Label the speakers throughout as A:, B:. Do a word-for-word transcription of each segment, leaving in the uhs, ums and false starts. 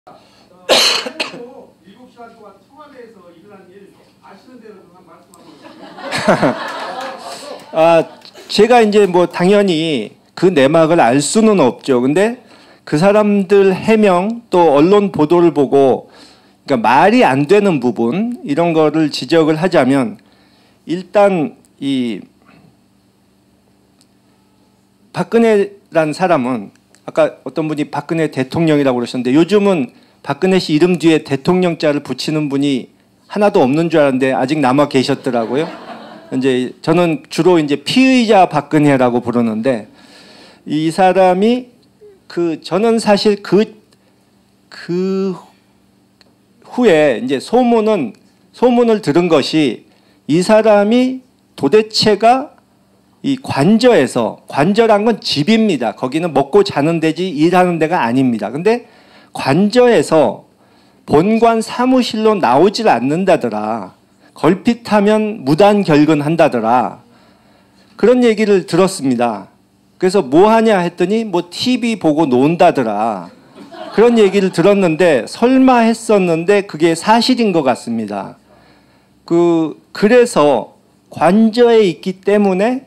A: 일곱 시간 동안 청와대에서 일어난 일 아시는 대로 한 말씀 한번.
B: 아, 제가 이제 뭐 당연히 그 내막을 알 수는 없죠. 근데 그 사람들 해명 또 언론 보도를 보고 그러니까 말이 안 되는 부분 이런 거를 지적을 하자면 일단 이 박근혜란 사람은 아까 어떤 분이 박근혜 대통령이라고 그러셨는데 요즘은 박근혜 씨 이름 뒤에 대통령자를 붙이는 분이 하나도 없는 줄 알았는데 아직 남아 계셨더라고요. 이제 저는 주로 이제 피의자 박근혜라고 부르는데 이 사람이 그 저는 사실 그 그 후에 이제 소문은 소문을 들은 것이 이 사람이 도대체가 이 관저에서 관저란 건 집입니다. 거기는 먹고 자는 데지 일하는 데가 아닙니다. 근데 관저에서 본관 사무실로 나오질 않는다더라. 걸핏하면 무단 결근한다더라. 그런 얘기를 들었습니다. 그래서 뭐 하냐 했더니 뭐 티비 보고 논다더라. 그런 얘기를 들었는데 설마 했었는데 그게 사실인 것 같습니다. 그 그래서 관저에 있기 때문에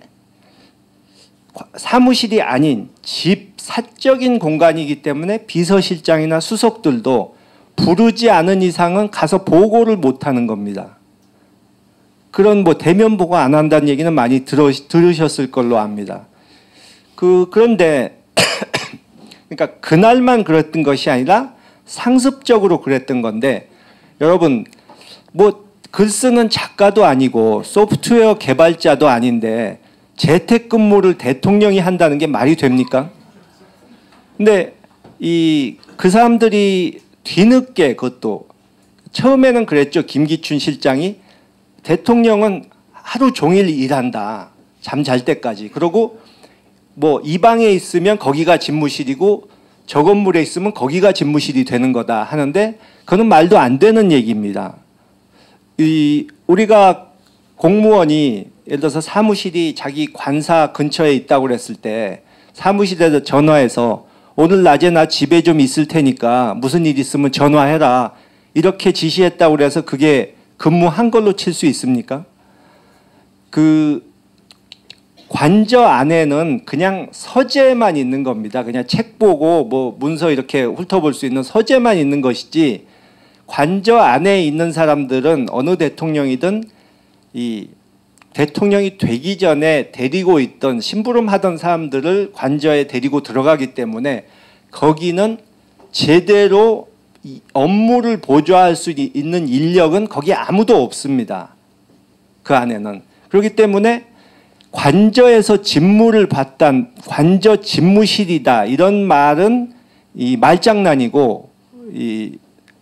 B: 사무실이 아닌 집 사적인 공간이기 때문에 비서실장이나 수석들도 부르지 않은 이상은 가서 보고를 못하는 겁니다. 그런 뭐 대면 보고 안 한다는 얘기는 많이 들어, 들으셨을 걸로 압니다. 그 그런데 그러니까 그날만 그랬던 것이 아니라 상습적으로 그랬던 건데 여러분 뭐 글 쓰는 작가도 아니고 소프트웨어 개발자도 아닌데 재택근무를 대통령이 한다는 게 말이 됩니까? 근데 이 그 사람들이 뒤늦게 그것도 처음에는 그랬죠. 김기춘 실장이 대통령은 하루 종일 일한다. 잠 잘 때까지. 그리고 뭐 이 방에 있으면 거기가 집무실이고 저 건물에 있으면 거기가 집무실이 되는 거다 하는데 그건 말도 안 되는 얘기입니다. 이 우리가 공무원이 예를 들어서 사무실이 자기 관사 근처에 있다고 그랬을 때 사무실에서 전화해서 오늘 낮에 나 집에 좀 있을 테니까 무슨 일 있으면 전화해라 이렇게 지시했다고 그래서 그게 근무한 걸로 칠 수 있습니까? 그 관저 안에는 그냥 서재만 있는 겁니다. 그냥 책 보고 뭐 문서 이렇게 훑어볼 수 있는 서재만 있는 것이지 관저 안에 있는 사람들은 어느 대통령이든 이 대통령이 되기 전에 데리고 있던 심부름하던 사람들을 관저에 데리고 들어가기 때문에 거기는 제대로 이 업무를 보좌할 수 있는 인력은 거기에 아무도 없습니다. 그 안에는. 그렇기 때문에 관저에서 집무를 받단 관저 집무실이다 이런 말은 이 말장난이고 이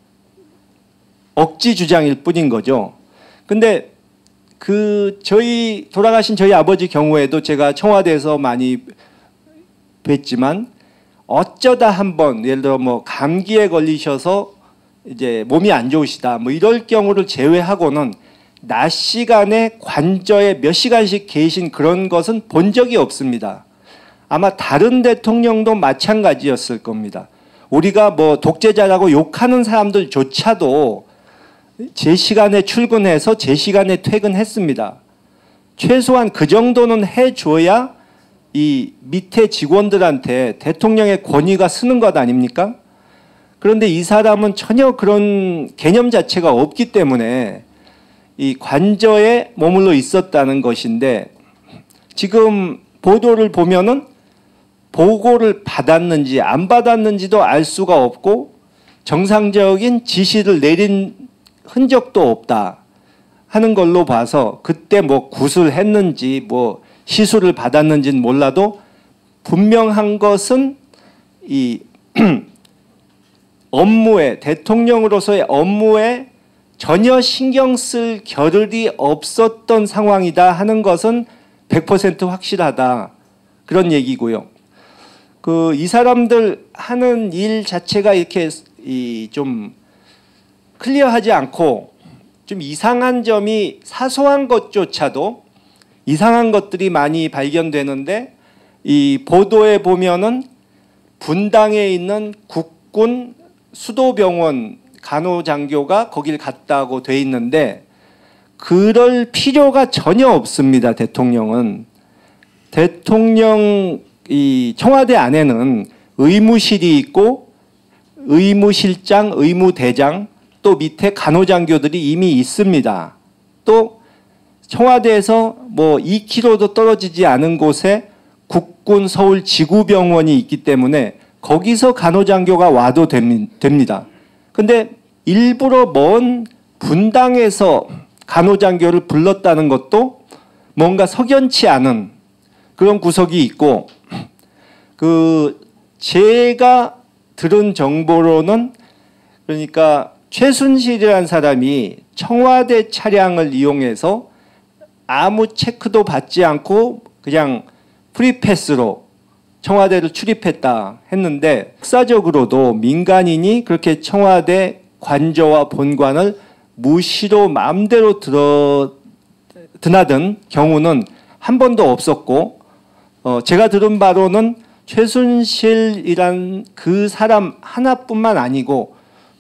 B: 억지 주장일 뿐인 거죠. 근데 그 저희 돌아가신 저희 아버지 경우에도 제가 청와대에서 많이 뵀지만 어쩌다 한번 예를 들어 뭐 감기에 걸리셔서 이제 몸이 안 좋으시다 뭐 이럴 경우를 제외하고는 낮 시간에 관저에 몇 시간씩 계신 그런 것은 본 적이 없습니다. 아마 다른 대통령도 마찬가지였을 겁니다. 우리가 뭐 독재자라고 욕하는 사람들조차도 제 시간에 출근해서 제 시간에 퇴근했습니다. 최소한 그 정도는 해줘야 이 밑에 직원들한테 대통령의 권위가 쓰는 것 아닙니까? 그런데 이 사람은 전혀 그런 개념 자체가 없기 때문에 이 관저에 머물러 있었다는 것인데 지금 보도를 보면은 보고를 받았는지 안 받았는지도 알 수가 없고 정상적인 지시를 내린 흔적도 없다 하는 걸로 봐서 그때 뭐 구술했는지 뭐 시술을 받았는지는 몰라도 분명한 것은 이 업무에 대통령으로서의 업무에 전혀 신경 쓸 겨를이 없었던 상황이다 하는 것은 백 퍼센트 확실하다 그런 얘기고요. 그 이 사람들 하는 일 자체가 이렇게 이 좀 클리어하지 않고 좀 이상한 점이 사소한 것조차도 이상한 것들이 많이 발견되는데 이 보도에 보면은 분당에 있는 국군 수도병원 간호장교가 거길 갔다고 돼 있는데 그럴 필요가 전혀 없습니다. 대통령은. 대통령 이 청와대 안에는 의무실이 있고 의무실장, 의무대장 또 밑에 간호장교들이 이미 있습니다. 또 청와대에서 뭐 이 킬로미터도 떨어지지 않은 곳에 국군 서울 지구병원이 있기 때문에 거기서 간호장교가 와도 됩니다. 근데 일부러 먼 분당에서 간호장교를 불렀다는 것도 뭔가 석연치 않은 그런 구석이 있고, 그 제가 들은 정보로는 그러니까 최순실이라는 사람이 청와대 차량을 이용해서 아무 체크도 받지 않고 그냥 프리패스로 청와대를 출입했다 했는데, 역사적으로도 민간인이 그렇게 청와대 관저와 본관을 무시로 마음대로 들어 드나든 경우는 한 번도 없었고, 어 제가 들은 바로는 최순실이란 그 사람 하나뿐만 아니고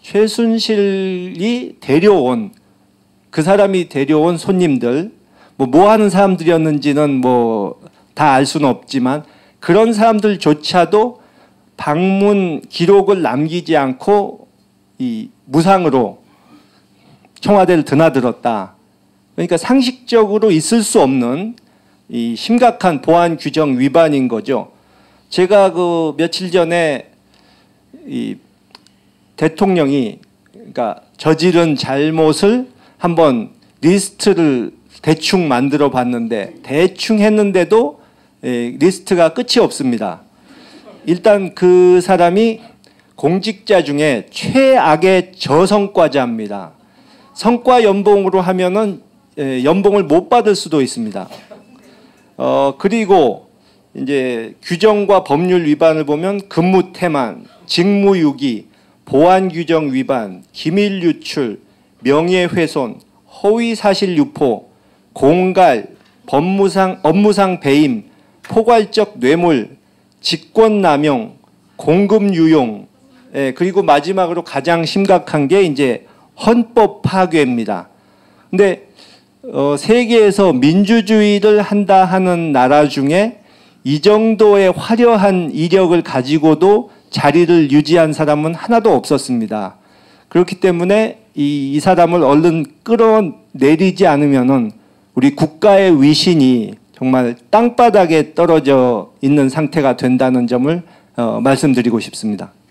B: 최순실이 데려온 그 사람이 데려온 손님들, 뭐, 뭐 하는 사람들이었는지는 뭐 다 알 수는 없지만 그런 사람들조차도 방문 기록을 남기지 않고 이 무상으로 청와대를 드나들었다. 그러니까 상식적으로 있을 수 없는 이 심각한 보안 규정 위반인 거죠. 제가 그 며칠 전에 이 대통령이 그러니까 저지른 잘못을 한번 리스트를 대충 만들어 봤는데 대충 했는데도 예, 리스트가 끝이 없습니다. 일단 그 사람이 공직자 중에 최악의 저성과자입니다. 성과 연봉으로 하면은 예, 연봉을 못 받을 수도 있습니다. 어 그리고 이제 규정과 법률 위반을 보면 근무 태만, 직무유기, 보안 규정 위반, 기밀 유출, 명예훼손, 허위사실 유포, 공갈, 법무상 업무상 배임, 포괄적 뇌물, 직권남용, 공금 유용, 예, 그리고 마지막으로 가장 심각한 게 이제 헌법 파괴입니다. 근데 어, 세계에서 민주주의를 한다 하는 나라 중에 이 정도의 화려한 이력을 가지고도 자리를 유지한 사람은 하나도 없었습니다. 그렇기 때문에 이, 이 사람을 얼른 끌어내리지 않으면은 우리 국가의 위신이 정말 땅바닥에 떨어져 있는 상태가 된다는 점을 어, 말씀드리고 싶습니다.